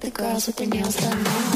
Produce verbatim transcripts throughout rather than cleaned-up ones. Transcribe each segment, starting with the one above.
the girls with their nails done now.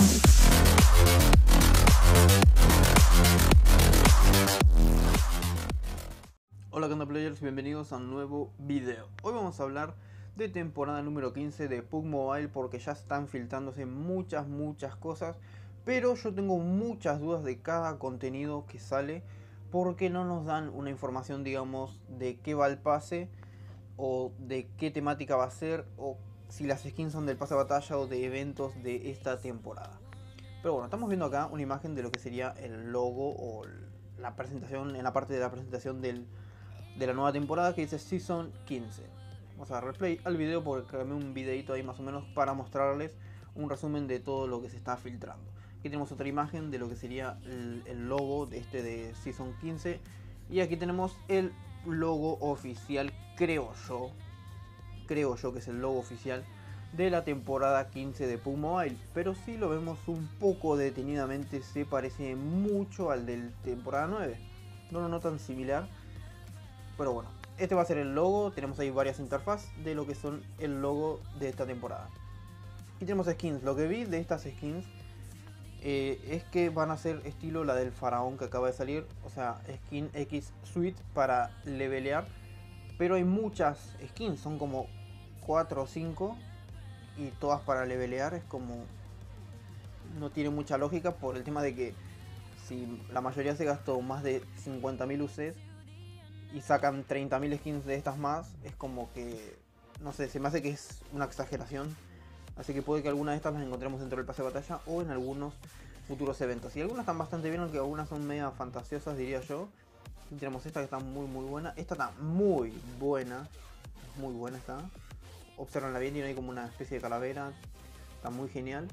Hola Canda Players, bienvenidos a un nuevo video. Hoy vamos a hablar de temporada número quince de P U B Mobile porque ya están filtrándose muchas muchas cosas, pero yo tengo muchas dudas de cada contenido que sale porque no nos dan una información, digamos, de qué va el pase o de qué temática va a ser o si las skins son del pase de batalla o de eventos de esta temporada. Pero bueno, estamos viendo acá una imagen de lo que sería el logo o la presentación, en la parte de la presentación del, de la nueva temporada que dice Season quince. Vamos a dar replay al video porque creé un videito ahí más o menos para mostrarles un resumen de todo lo que se está filtrando. Aquí tenemos otra imagen de lo que sería el, el logo de este de Season quince. Y aquí tenemos el logo oficial, creo yo. Creo yo que es el logo oficial de la temporada quince de P U B Mobile. Pero si lo vemos un poco detenidamente se parece mucho al del temporada nueve. No lo notan similar. Pero bueno, este va a ser el logo. Tenemos ahí varias interfaces de lo que son el logo de esta temporada. Aquí tenemos skins. Lo que vi de estas skins eh, es que van a ser estilo la del faraón que acaba de salir. O sea, skin X Suite para levelear. Pero hay muchas skins, son como cuatro o cinco. Y todas para levelear. Es como... no tiene mucha lógica por el tema de que si la mayoría se gastó más de cincuenta mil U Cs y sacan treinta mil skins de estas más, es como que... no sé, se me hace que es una exageración. Así que puede que algunas de estas las encontremos dentro del pase de batalla o en algunos futuros eventos. Y algunas están bastante bien, aunque algunas son media fantasiosas, diría yo. Y tenemos esta que está muy muy buena. Esta está muy buena. Muy buena está. Observenla bien, tiene ahí como una especie de calavera. Está muy genial.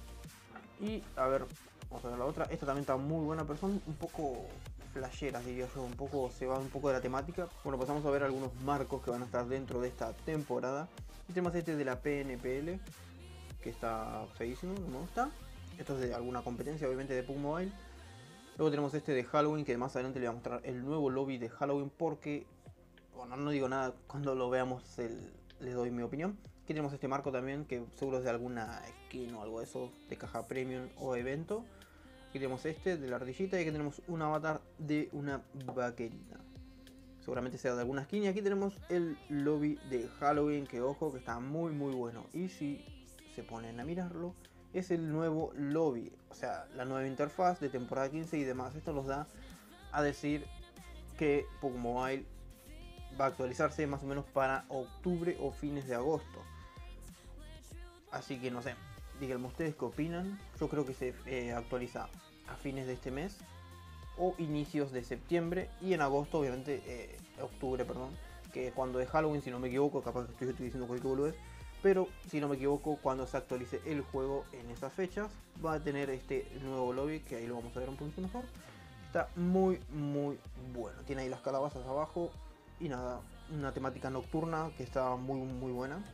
Y a ver, vamos a ver la otra. Esta también está muy buena, pero son un poco flasheras, diría yo. Un poco, se va un poco de la temática. Bueno, pasamos a ver algunos marcos que van a estar dentro de esta temporada. Y tenemos este de la P N P L, que está feísimo, no me gusta. Esto es de alguna competencia, obviamente, de P U B Mobile. Luego tenemos este de Halloween, que más adelante le voy a mostrar el nuevo lobby de Halloween porque... bueno, no digo nada, cuando lo veamos el, les doy mi opinión. Aquí tenemos este marco también, que seguro es de alguna skin o algo de eso, de caja premium o evento. Aquí tenemos este de la ardillita y aquí tenemos un avatar de una vaquerita. Seguramente sea de alguna skin. Y aquí tenemos el lobby de Halloween, que ojo, que está muy muy bueno. Y si se ponen a mirarlo, es el nuevo lobby, o sea, la nueva interfaz de temporada quince y demás. Esto nos da a decir que P U B Mobile va a actualizarse más o menos para octubre o fines de agosto. Así que no sé, díganme ustedes qué opinan. Yo creo que se eh, actualiza a fines de este mes o inicios de septiembre, y en agosto obviamente, eh, octubre perdón, que es cuando es Halloween si no me equivoco, capaz que estoy, estoy diciendo cualquier boludez, pero si no me equivoco cuando se actualice el juego en esas fechas va a tener este nuevo lobby, que ahí lo vamos a ver un poquito mejor. Está muy muy bueno, tiene ahí las calabazas abajo y nada, una temática nocturna que está muy muy buena.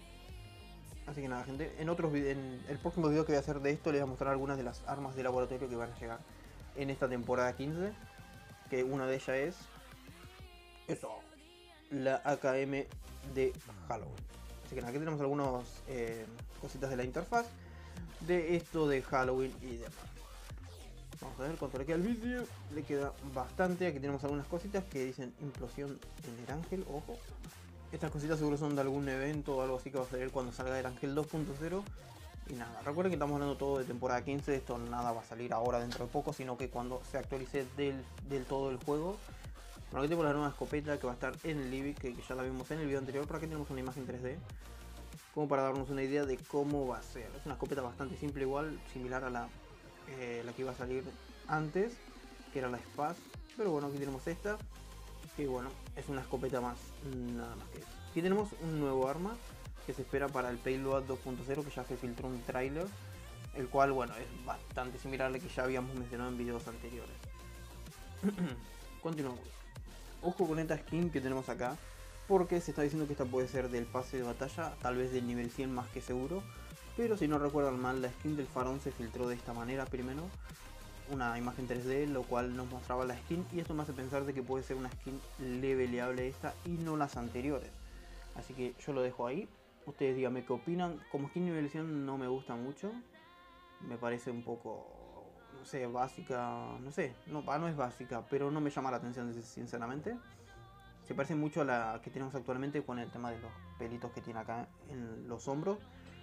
Así que nada gente, en otros en el próximo video que voy a hacer de esto les voy a mostrar algunas de las armas de laboratorio que van a llegar en esta temporada quince, que una de ellas es eso, la A K M de Halloween. Así que nada, aquí tenemos algunas eh, cositas de la interfaz de esto de Halloween y demás. Vamos a ver cuánto le queda el vídeo. Le queda bastante. Aquí tenemos algunas cositas que dicen implosión en el ángel, ojo. Estas cositas seguro son de algún evento o algo así que va a salir cuando salga el ángel dos punto cero. Y nada, recuerden que estamos hablando todo de temporada quince, esto nada va a salir ahora dentro de poco, sino que cuando se actualice del, del todo el juego. Bueno, aquí tenemos la nueva escopeta que va a estar en el Libby, que, que ya la vimos en el video anterior, pero aquí tenemos una imagen tres D, como para darnos una idea de cómo va a ser. Es una escopeta bastante simple, igual, similar a la, eh, la que iba a salir antes, que era la Spaz, pero bueno, aquí tenemos esta, que bueno, es una escopeta más, nada más que eso. Aquí tenemos un nuevo arma, que se espera para el Payload dos punto cero, que ya se filtró un tráiler, el cual bueno es bastante similar al que ya habíamos mencionado en videos anteriores. Continuamos. Ojo con esta skin que tenemos acá, porque se está diciendo que esta puede ser del pase de batalla, tal vez del nivel cien más que seguro, pero si no recuerdan mal, la skin del faraón se filtró de esta manera primero, una imagen tres D, lo cual nos mostraba la skin, y esto me hace pensar de que puede ser una skin leveleable esta y no las anteriores. Así que yo lo dejo ahí. Ustedes díganme qué opinan. Como skin nivel cien no me gusta mucho. Me parece un poco, no sé, básica. No sé, no, ah, no es básica, pero no me llama la atención sinceramente. Se parece mucho a la que tenemos actualmente con el tema de los pelitos que tiene acá en los hombros.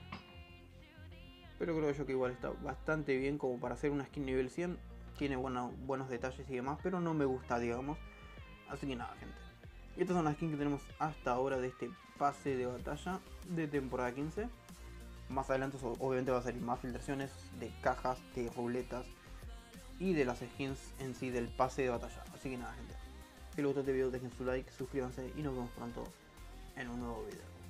Pero creo yo que igual está bastante bien como para hacer una skin nivel cien. Tiene bueno, buenos detalles y demás, pero no me gusta, digamos. Así que nada, gente. Estas son las skins que tenemos hasta ahora de este pase de batalla de temporada quince. Más adelante obviamente va a salir más filtraciones de cajas, de ruletas y de las skins en sí del pase de batalla. Así que nada, gente. Si les gustó este video dejen su like, suscríbanse y nos vemos pronto en un nuevo video.